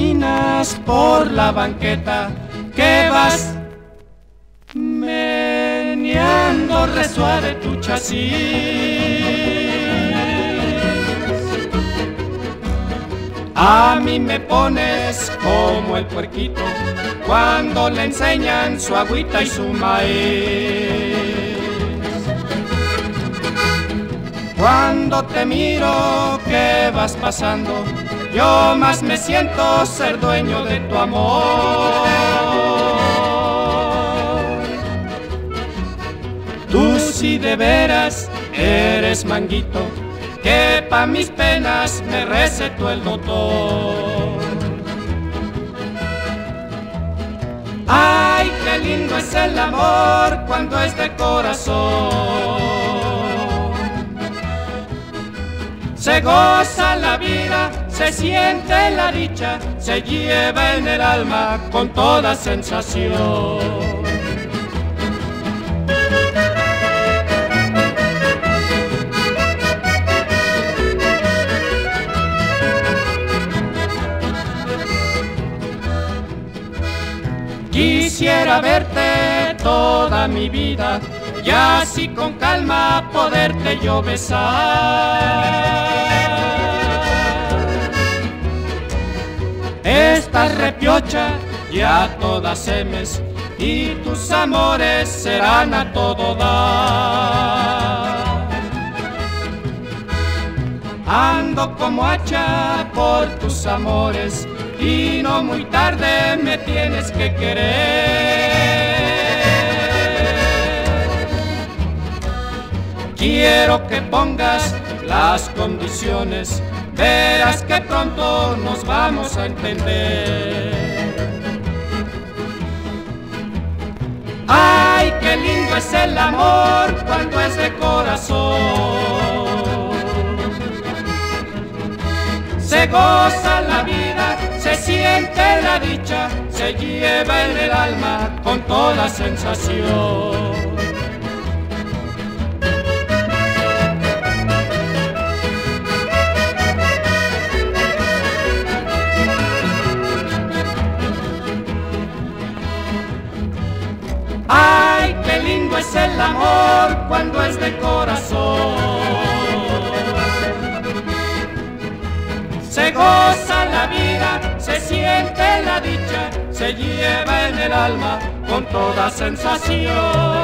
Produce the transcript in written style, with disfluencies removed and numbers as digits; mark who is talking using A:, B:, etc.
A: caminas por la banqueta, que vas meneando resuave tu chasis. A mí me pones como el puerquito cuando le enseñan su agüita y su maíz. Cuando te miro que vas pasando, yo más me siento ser dueño de tu amor. Tú si de veras eres manguito, que pa' mis penas me recetó el doctor. Ay, qué lindo es el amor cuando es de corazón. Se goza la vida, se siente la dicha, se lleva en el alma con toda sensación. Quisiera verte toda mi vida y así con calma poderte yo besar. Estás repiocha ya todas semes y tus amores serán a todo dar. Ando como hacha por tus amores y no muy tarde me tienes que querer. Quiero que pongas las condiciones, verás que pronto nos vamos a entender. Ay, qué lindo es el amor cuando es de corazón. Se goza la vida, se siente la dicha, se lleva en el alma con toda sensación. Ay, qué lindo es el amor cuando es de corazón. Se goza la vida, se siente la dicha, se lleva en el alma con toda sensación.